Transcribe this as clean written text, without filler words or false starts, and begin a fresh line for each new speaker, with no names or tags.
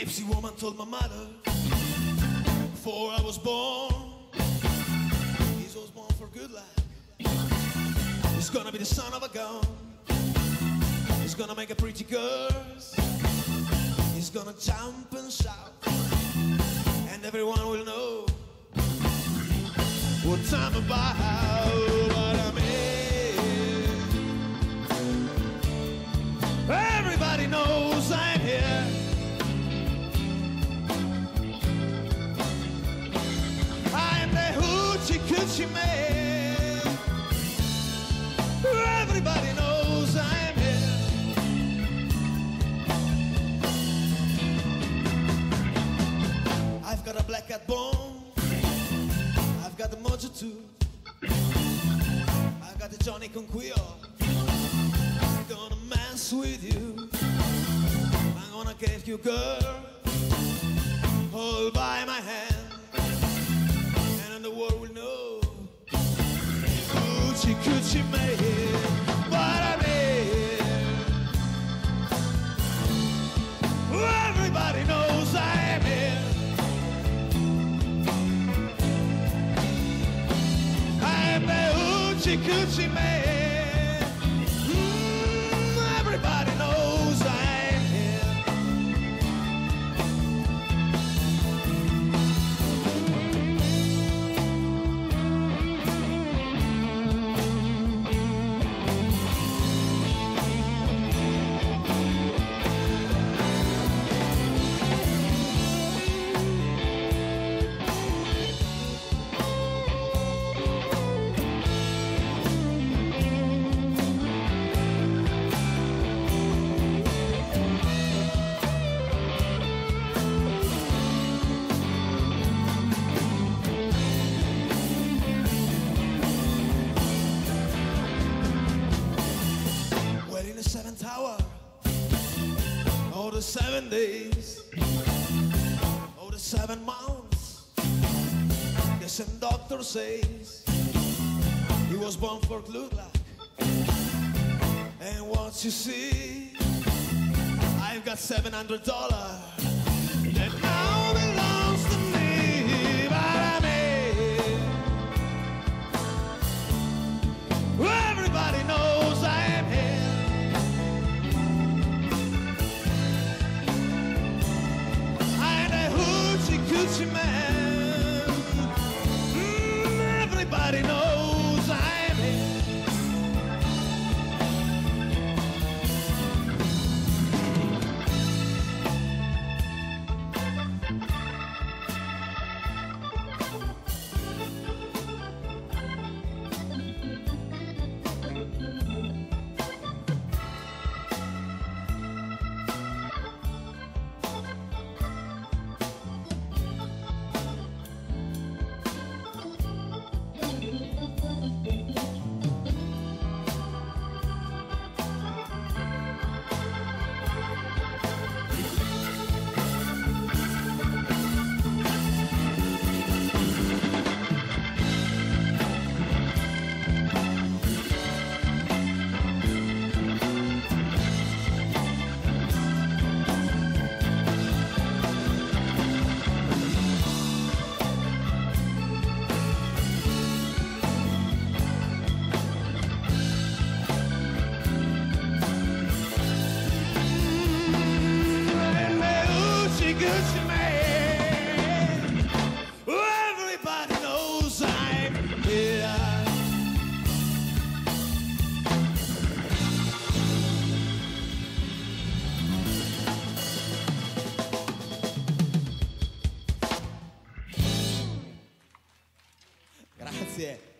gypsy woman told my mother before I was born, he was born for good luck. He's gonna be the son of a gun. He's gonna make a pretty girls. He's gonna jump and shout, and everyone will know what I'm about. What I mean, everybody knows I'm here. I'm the hoochie coochie man. Everybody knows I'm here. I've got a black cat bone, I've got the mojo too, I've got the Johnny Conquillo. I'm gonna mess with you, I'm gonna get you, girl, hold by my hand, and then the world will know Coochie Coochie made what I made. Everybody knows I'm here. I'm the Hoochie Coochie man. Everybody knows I'm here. The seventh hour, oh the 7 days, oh the 7 months. The same doctor says he was born for good luck. And what you see, I've got $700 that now belongs to me. But I mean, everybody knows I am here. Coochie man, everybody knows I'm here. Coochie man, everybody knows I'm here. Grazie.